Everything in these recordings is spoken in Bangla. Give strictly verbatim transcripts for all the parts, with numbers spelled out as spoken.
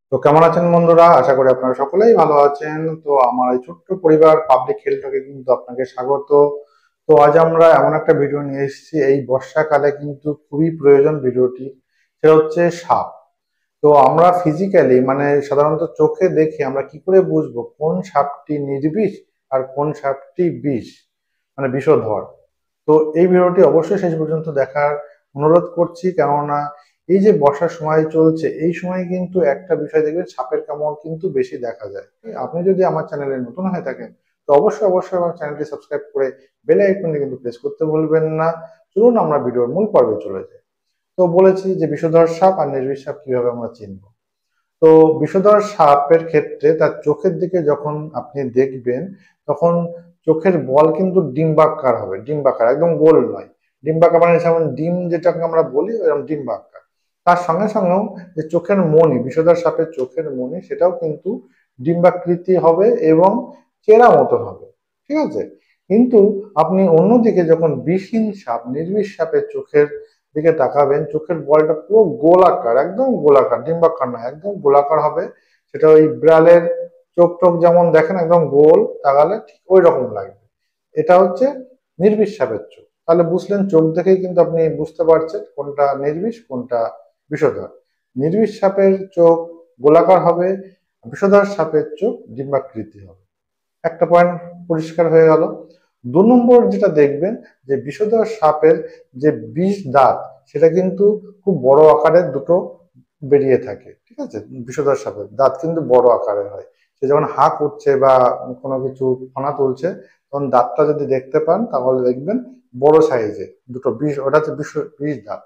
তো কেমন আছেন বন্ধুরা? আশা করি আপনারা সকলেই ভালো আছেন। তো আমার এই ছোট্ট পরিবার পাবলিক হেলথকে কিন্তু আপনাকে স্বাগত। তো আজ আমরা এমন একটা ভিডিও নিয়ে এসেছি, এই বর্ষাকালে কিন্তু খুবই প্রয়োজন ভিডিওটি। সেটা হচ্ছে সাপ। তো আমরা ফিজিক্যালি মানে সাধারণত চোখে দেখে আমরা কি করে বুঝবো কোন সাপটি নির্বিষ আর কোন সাপটি বিষ, মানে বিষধর। তো এই ভিডিওটি অবশ্যই শেষ পর্যন্ত দেখার অনুরোধ করছি, কেননা এই যে বর্ষার সময় চলছে, এই সময় কিন্তু একটা বিষয় দেখবেন, সাপের কামড় কিন্তু বেশি দেখা যায়। আপনি যদি আমার চ্যানেলে নতুন হয়ে থাকেন তো অবশ্যই অবশ্যই আমার চ্যানেলটি সাবস্ক্রাইব করে বেল আইকনটি কিন্তু প্রেস করতে ভুলবেন না। চলুন আমরা ভিডিওর মূল পর্বে চলে যাই। তো বলেছি যে বিষধর সাপ আর নির্বিষ সাপ কিভাবে আমরা চিনব। তো বিষধর সাপের ক্ষেত্রে তার চোখের দিকে যখন আপনি দেখবেন, তখন চোখের বল কিন্তু ডিম্বাকার হবে। ডিম্বাকার, একদম গোল নয়। ডিম্বাকার মানে যেমন ডিম যেটাকে আমরা বলি, এরকম ডিম্বাকার। তার সঙ্গে সঙ্গেও যে চোখের মণি, বিষধর সাপের চোখের মণি, সেটাও কিন্তু ডিম্বাকৃতি হবে এবং চেরা মতন হবে। ঠিক আছে? কিন্তু আপনি অন্যদিকে যখন বিষহীন সাপ, নির্বিষ সাপের চোখের দিকে তাকাবেন, চোখের বলটা পুরো গোলাকার, একদম গোলাকার, ডিম্বাকার নয়, একদম গোলাকার হবে। সেটা ওই বিড়ালের চোখ টোক যেমন দেখেন একদম গোল, তাকালে ঠিক ওই রকম লাগবে। এটা হচ্ছে নির্বিষ সাপের চোখ। তাহলে বুঝলেন, চোখ দেখেই কিন্তু আপনি বুঝতে পারছেন কোনটা নির্বিষ কোনটা বিষধর। নির্বিষ সাপের চোখ গোলাকার হবে, বিষধর সাপের চোখ ডিম্বাকৃতি হবে। একটা পয়েন্ট পরিষ্কার হয়ে গেল। দু নম্বর যেটা দেখবেন, যে বিষধর সাপের যে বিষ দাঁত, সেটা কিন্তু খুব বড় আকারের দুটো বেরিয়ে থাকে। ঠিক আছে? বিষধর সাপের দাঁত কিন্তু বড় আকারের হয়। সে যখন হা করছে বা কোনো কিছু ফনা তুলছে, তখন দাঁতটা যদি দেখতে পান তাহলে দেখবেন বড় সাইজের দুটো বিষ, ওটা হচ্ছে বিষ বিষ দাঁত।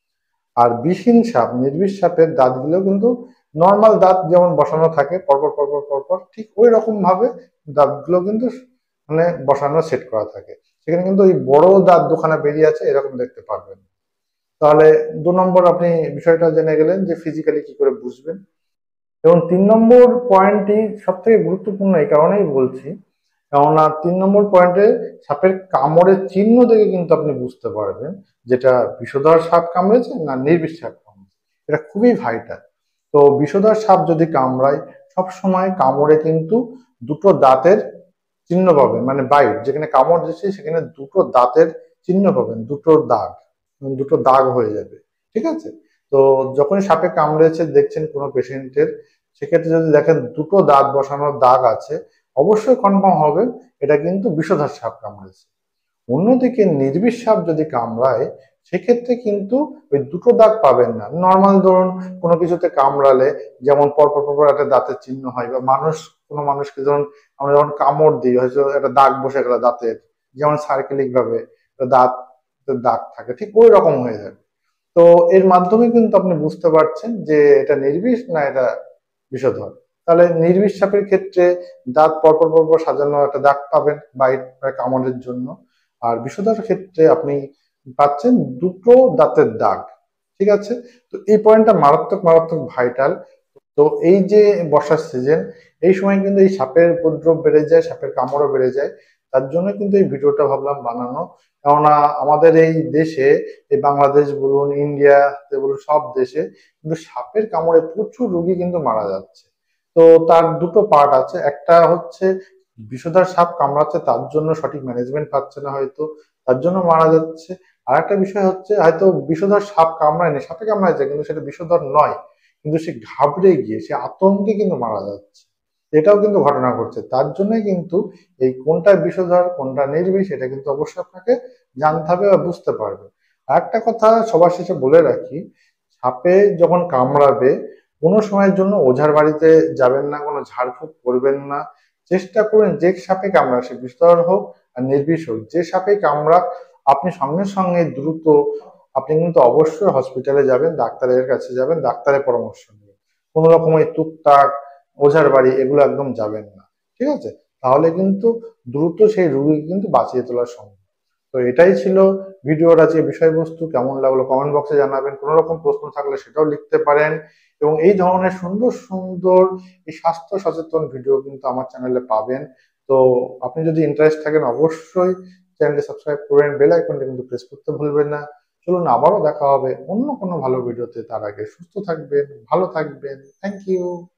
আর বিষহীন সাপ, নির্বিষ সাপের দাঁতগুলো কিন্তু নর্মাল দাঁত যেমন বসানো থাকে পরপর পরপর পরপর, ঠিক ওই রকম ভাবে দাঁতগুলো কিন্তু মানে বসানো সেট করা থাকে। সেখানে কিন্তু ওই বড় দাঁত দুখানা বেরিয়ে আছে এরকম দেখতে পারবেন। তাহলে দু নম্বর আপনি বিষয়টা জেনে গেলেন যে ফিজিক্যালি কি করে বুঝবেন। এবং তিন নম্বর পয়েন্টটি সব থেকে গুরুত্বপূর্ণ এই কারণেই বলছি, কেননা তিন নম্বর পয়েন্টে সাপের কামড়ের চিহ্ন দেখে কিন্তু আপনি বুঝতে পারবেন যেটা বিষধর সাপ কামড়েছে না নির্বিষ সাপ কামড়েছে। এটা খুবই ভাইটাল। তো বিষধর সাপ যদি কামড়ায়, সব সময় কামড়ে কিন্তু দুটো দাঁতের চিহ্ন পাবেন, মানে বাইট যেখানে কামড় দিচ্ছে সেখানে দুটো দাঁতের চিহ্ন পাবেন, দুটো দাগ, দুটো দাগ হয়ে যাবে। ঠিক আছে? তো যখনই সাপে কামড়েছে দেখছেন কোনো পেশেন্টের, সেক্ষেত্রে যদি দেখেন দুটো দাঁত বসানোর দাগ আছে, অবশ্যই কনফার্ম হবে এটা কিন্তু বিষধর সাপ কামড়েছে। অন্যদিকে নির্বিষ সাপ যদি কামড়ায়, সেক্ষেত্রে কিন্তু ওই দুটো দাগ পাবেন না। নর্মাল ধরুন কোনো কিছুতে কামড়ালে যেমন পরপর পরপর একটা দাঁতের চিহ্ন হয়, বা মানুষ কোনো মানুষকে ধরুন আমরা যখন কামড় দিই, হয়তো একটা দাগ বসে গেল দাঁতের, যেমন সার্কেলিক ভাবে দাঁত দাগ থাকে, ঠিক ওই রকম হয়ে যাবে। তো এর মাধ্যমে কিন্তু আপনি বুঝতে পারছেন যে এটা নির্বিষ না এটা বিষধর। তাহলে নির্বিষ সাপের ক্ষেত্রে দাঁত পরপর পরপর সাজানো একটা দাগ পাবেন বাইট কামড়ের জন্য। আর বিষধর ক্ষেত্রে আপনি পাচ্ছেন দুটো দাঁতের দাগ। ঠিক আছে? তো এই পয়েন্টটা মারাত্মক মারাত্মক ভাইটাল। তো এই যে বর্ষার সিজন, এই সময় কিন্তু এই সাপের উপদ্রব বেড়ে যায়, সাপের কামড়ও বেড়ে যায়। তার জন্য কিন্তু এই ভিডিওটা ভাবলাম বানানো। কেননা আমাদের এই দেশে, এই বাংলাদেশ বলুন, ইন্ডিয়াতে বলুন, সব দেশে কিন্তু সাপের কামড়ে প্রচুর রোগী কিন্তু মারা যাচ্ছে। তো তার দুটো পার্ট আছে, একটা হচ্ছে বিষধর সাপ কামড়াচ্ছে তার জন্য সঠিক ম্যানেজমেন্ট পাচ্ছে না হয়তো, তার জন্য মারা যাচ্ছে। আর একটা বিষয় হচ্ছে হয়তো বিষধর সাপ কামড়ায়নি, সাপে কামড়াইছে কিন্তু সেটা বিষধর নয়, কিন্তু সে ঘাবড়ে গিয়ে সে আতঙ্কে কিন্তু মারা যাচ্ছে। এটাও কিন্তু ঘটনা ঘটছে। তার জন্যই কিন্তু এই কোনটা বিষধর কোনটা নির্বিষ, এটা কিন্তু অবশ্যই আপনাকে জানতে হবে বা বুঝতে পারবে। আর একটা কথা সবার শেষে বলে রাখি, সাপে যখন কামড়াবে কোনো সময়ের জন্য ওঝার বাড়িতে যাবেন না, কোনো ঝাড়ফুঁক করবেন না। চেষ্টা করুন যে সাপে কামড়া, সে বিষধর হোক আর নির্বিষ হোক, যে সাপে কামড়া আপনি সঙ্গে সঙ্গে দ্রুত আপনি কিন্তু অবশ্যই হসপিটালে যাবেন, ডাক্তারের কাছে যাবেন, ডাক্তারের পরামর্শ নেবেন। কোনো রকম ওই টুকটাক ওঝার বাড়ি এগুলো একদম যাবেন না। ঠিক আছে? তাহলে কিন্তু দ্রুত সেই রোগীকে কিন্তু বাঁচিয়ে তোলা সম্ভব। তো এটাই ছিল ভিডিওর আজকে বিষয়বস্তু। কেমন লাগলো কমেন্ট বক্সে জানাবেন। কোনো রকম প্রশ্ন থাকলে সেটাও লিখতে পারেন। এবং এই ধরনের সুন্দর সুন্দর এই স্বাস্থ্য সচেতন ভিডিও কিন্তু আমার চ্যানেলে পাবেন। তো আপনি যদি ইন্টারেস্ট থাকেন অবশ্যই চ্যানেলটি সাবস্ক্রাইব করবেন, বেল আইকনটা কিন্তু প্রেস করতে ভুলবেন না। চলুন আবারও দেখা হবে অন্য কোনো ভালো ভিডিওতে। তার আগে সুস্থ থাকবেন, ভালো থাকবেন। Thank you.